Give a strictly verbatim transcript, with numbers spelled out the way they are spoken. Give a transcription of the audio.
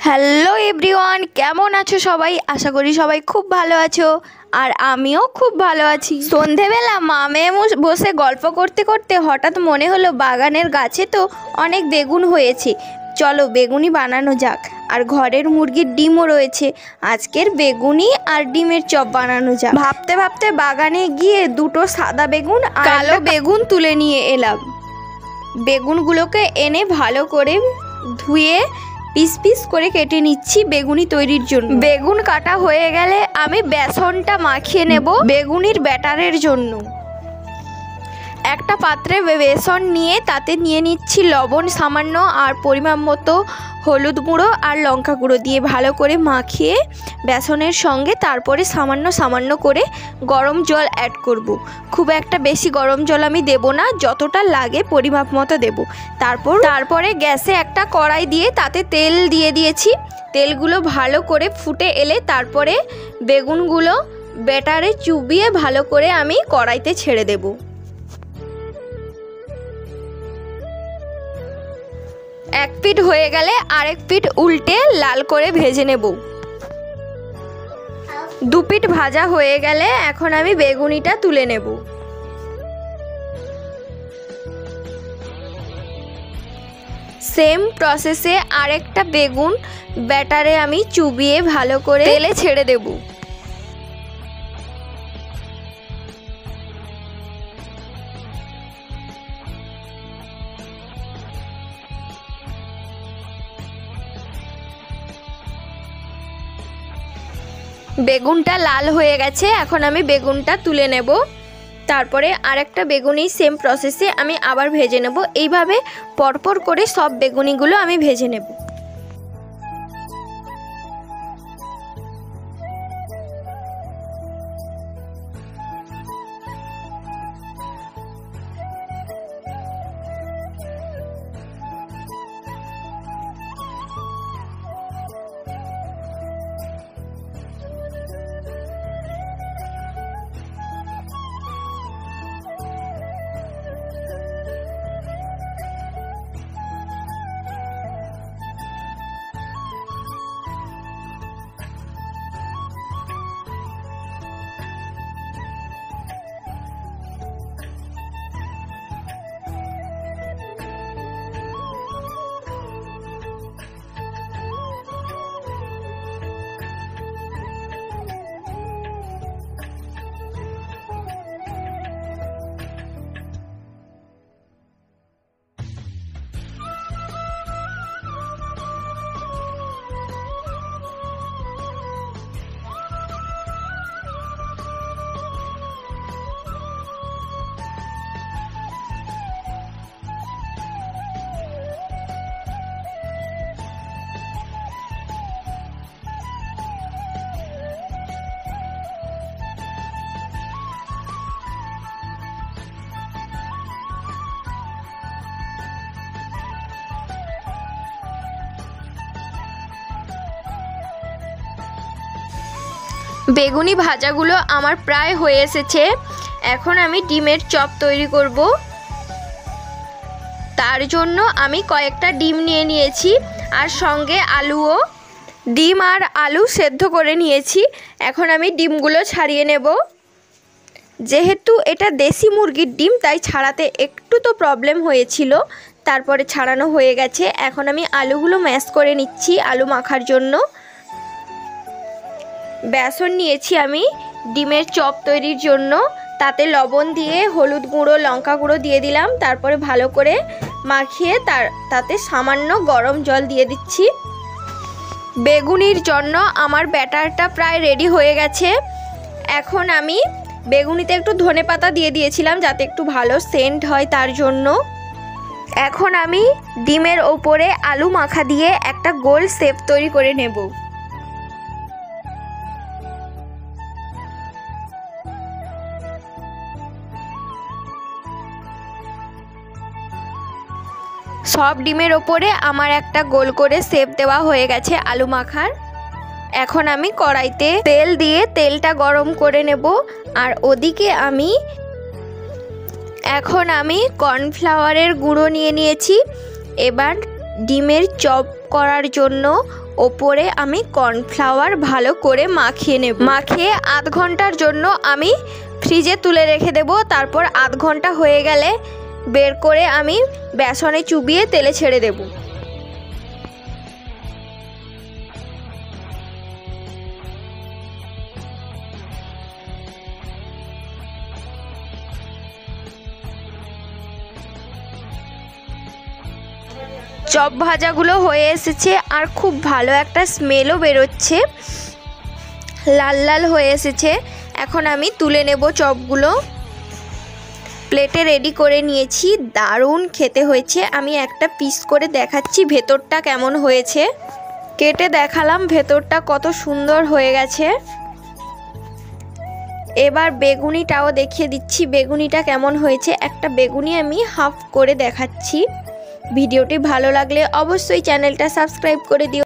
Hello everyone, কেমন আছো সবাই? আশা করি সবাই খুব ভালো আছো, আর আমিও খুব ভালো আছি। সন্ধেবেলা মা মেয়ে বসে গল্প করতে করতে হঠাৎ মনে হলো বাগানের গাছে তো অনেক বেগুন হয়েছে, চলো বেগুনি বানানো যাক। আর ঘরের মুরগির ডিমও রয়েছে, আজকের বেগুনি আর ডিমের চপ বানানো যাক। ভাবতে ভাবতে বাগানে গিয়ে দুটো সাদা বেগুন আর কালো বেগুন তুলে নিয়ে এলাম। বেগুনগুলোকে এনে ভালো করে ধুয়ে পিস পিস করে কেটে নিচ্ছি বেগুনি তৈরির জন্য। বেগুন কাটা হয়ে গেলে আমি বেসনটা মাখিয়ে নেব বেগুনির ব্যাটারের জন্য। একটা পাত্রে বেসন নিয়ে তাতে নিয়ে নিচ্ছি লবণ সামান্য আর পরিমাণ মতো হলুদ গুঁড়ো আর লঙ্কা গুঁড়ো দিয়ে ভালো করে মাখিয়ে বেসনের সঙ্গে তারপরে সামান্য সামান্য করে গরম জল অ্যাড করব। খুব একটা বেশি গরম জল আমি দেব না, যতটা লাগে পরিমাপ মতো দেব। তারপর তারপরে গ্যাসে একটা কড়াই দিয়ে তাতে তেল দিয়ে দিয়েছি। তেলগুলো ভালো করে ফুটে এলে তারপরে বেগুনগুলো ব্যাটারে চুবিয়ে ভালো করে আমি কড়াইতে ছেড়ে দেব। এক পিঠ হয়ে গেলে আরেক পিঠ উল্টে লাল করে ভেজে নেব। দু পিঠ ভাজা হয়ে গেলে এখন আমি বেগুনিটা তুলে নেব। সেম প্রসেসে আরেকটা বেগুন ব্যাটারে আমি চুবিয়ে ভালো করে তেলে ছেড়ে দেব। বেগুনটা লাল হয়ে গেছে, এখন আমি বেগুনটা তুলে নেব। তারপরে আরেকটা বেগুনি সেম প্রসেসে আমি আবার ভেজে নেব। এইভাবে পরপর করে সব বেগুনিগুলো আমি ভেজে নেব। বেগুনি ভাজাগুলো আমার প্রায় হয়ে এসেছে। এখন আমি ডিমের চপ তৈরি করব। তার জন্য আমি কয়েকটা ডিম নিয়ে নিয়েছি আর সঙ্গে আলুও। ডিম আর আলু সেদ্ধ করে নিয়েছি। এখন আমি ডিমগুলো ছাড়িয়ে নেব। যেহেতু এটা দেশি মুরগির ডিম তাই ছাড়াতে একটু তো প্রবলেম হয়েছিল, তারপরে ছাড়ানো হয়ে গেছে। এখন আমি আলুগুলো ম্যাশ করে নিচ্ছি আলু মাখার জন্য। বেসন নিয়েছি আমি ডিমের চপ তৈরির জন্য, তাতে লবণ দিয়ে হলুদ গুঁড়ো লঙ্কা গুঁড়ো দিয়ে দিলাম। তারপরে ভালো করে মাখিয়ে তার তাতে সামান্য গরম জল দিয়ে দিচ্ছি। বেগুনির জন্য আমার ব্যাটারটা প্রায় রেডি হয়ে গেছে। এখন আমি বেগুনিতে একটু ধনেপাতা দিয়ে দিয়েছিলাম যাতে একটু ভালো সেন্ট হয় তার জন্য। এখন আমি ডিমের ওপরে আলু মাখা দিয়ে একটা গোল শেপ তৈরি করে নেব। সব ডিমের ওপরে আমার একটা গোল করে শেপ দেওয়া হয়ে গেছে আলু মাখার। এখন আমি কড়াইতে তেল দিয়ে তেলটা গরম করে নেব। আর ওদিকে আমি এখন আমি কর্নফ্লাওয়ারের গুঁড়ো নিয়ে নিয়েছি। এবার ডিমের চপ করার জন্য ওপরে আমি কর্নফ্লাওয়ার ভালো করে মাখিয়ে নেব। মাখিয়ে আধ ঘন্টার জন্য আমি ফ্রিজে তুলে রেখে দেব। তারপর আধ ঘন্টা হয়ে গেলে বের করে আমি বেসনে চুবিয়ে তেলে ছেড়ে দেব। চপ ভাজাগুলো হয়ে এসেছে আর খুব ভালো একটা স্মেলও বেরোচ্ছে, লাল লাল হয়ে এসেছে। এখন আমি তুলে নেব চপগুলো। প্লেটে রেডি করে নিয়েছি, দারুণ খেতে হয়েছে। আমি একটা পিস করে দেখাচ্ছি ভেতরটা কেমন হয়েছে। কেটে দেখালাম ভেতরটা কত সুন্দর হয়ে গেছে। এবার বেগুনিটাও দেখিয়ে দিচ্ছি বেগুনিটা কেমন হয়েছে। একটা বেগুনি আমি হাফ করে দেখাচ্ছি। ভিডিওটি ভালো লাগলে অবশ্যই চ্যানেলটা সাবস্ক্রাইব করে দিও।